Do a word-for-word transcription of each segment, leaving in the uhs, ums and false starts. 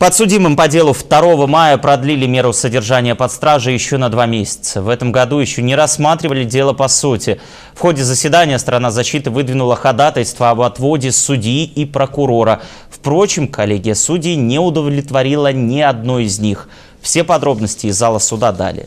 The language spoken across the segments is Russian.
Подсудимым по делу второго мая продлили меру содержания под стражей еще на два месяца. В этом году еще не рассматривали дело по сути. В ходе заседания сторона защиты выдвинула ходатайство об отводе судьи и прокурора. Впрочем, коллегия судей не удовлетворила ни одной из них. Все подробности из зала суда далее.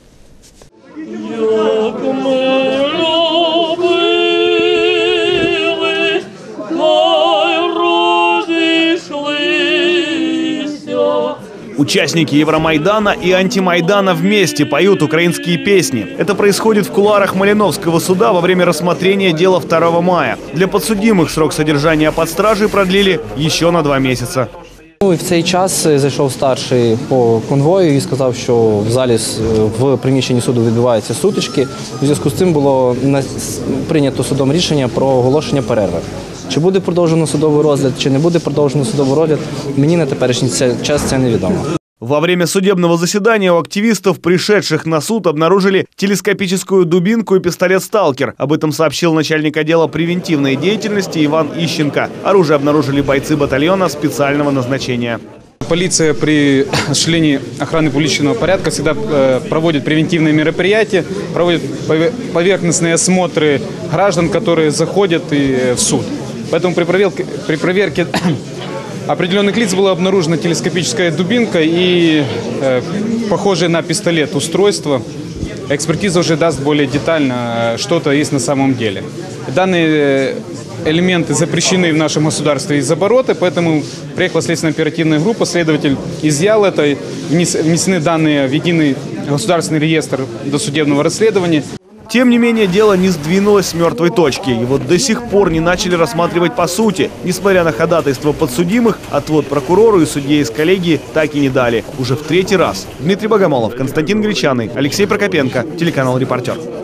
Участники Евромайдана и антимайдана вместе поют украинские песни. Это происходит в кулуарах Малиновского суда во время рассмотрения дела второго мая. Для подсудимых срок содержания под стражей продлили еще на два месяца. В цей час зайшов старший по конвою і сказав, що в залі в приміщенні суду відбуваються сутички. У зв'язку з цим було прийнято судом рішення про оголошення перерви. Чи буде продовжено судовий розгляд, чи не буде продовжено судовий розгляд, мені на теперішній час це невідомо. Во время судебного заседания у активистов, пришедших на суд, обнаружили телескопическую дубинку и пистолет «Сталкер». Об этом сообщил начальник отдела превентивной деятельности Иван Ищенко. Оружие обнаружили бойцы батальона специального назначения. Полиция при осуществлении охраны публичного порядка всегда проводит превентивные мероприятия, проводит поверхностные осмотры граждан, которые заходят в суд. Поэтому при проверке, при проверке определенных лиц была обнаружена телескопическая дубинка и э, похожее на пистолет устройство. Экспертиза уже даст более детально, что-то есть на самом деле. Данные элементы запрещены в нашем государстве из оборота, поэтому приехала следственно-оперативная группа, следователь изъял это, внесены данные в единый государственный реестр досудебного расследования. Тем не менее, дело не сдвинулось с мертвой точки. Его до сих пор не начали рассматривать по сути. Несмотря на ходатайство подсудимых, отвод прокурору и судье из коллегии так и не дали. Уже в третий раз. Дмитрий Богомолов, Константин Гречаный, Алексей Прокопенко, телеканал «Репортер».